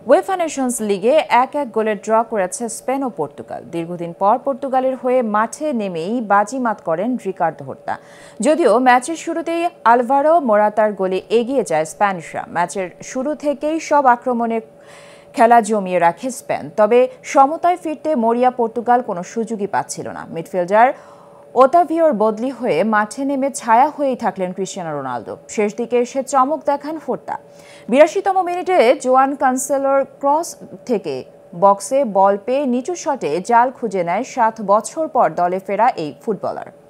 UEFA Nations লিগে 1-1 গোলে draw করেছে স্পেন ও পর্তুগাল। দীর্ঘদিন পর পর্তুগালের হয়ে মাঠে নেমেই বাজিমাত করেন রিকার্দো হোর্তা। যদিও ম্যাচের শুরুতেই আলভারো মোরাতার গোলে এগিয়ে যায় স্প্যানিশরা। ম্যাচের শুরু থেকেই সব আক্রমণে খেলা জমিয়ে রাখে স্পেন, তবে সমতায় ফিরতে মরিয়া পর্তুগাল কোনো সুযোগই পাচ্ছিল না। মিডফিল্ডার ওতাভিওর বদলি হয়ে মাঠে নেমে ছায়া হয়েই থাকলেন ক্রিস্টিয়ানো রোনালদো। শেষ দিকে এসে চমক দেখান হোর্তা। 82তম মিনিটে জোয়ান কানসেলোর ক্রস থেকে বক্সে বল পেয়ে নিচু শটে জাল খুঁজে নেয় 7 বছর পর দলে ফেরা এই ফুটবলার।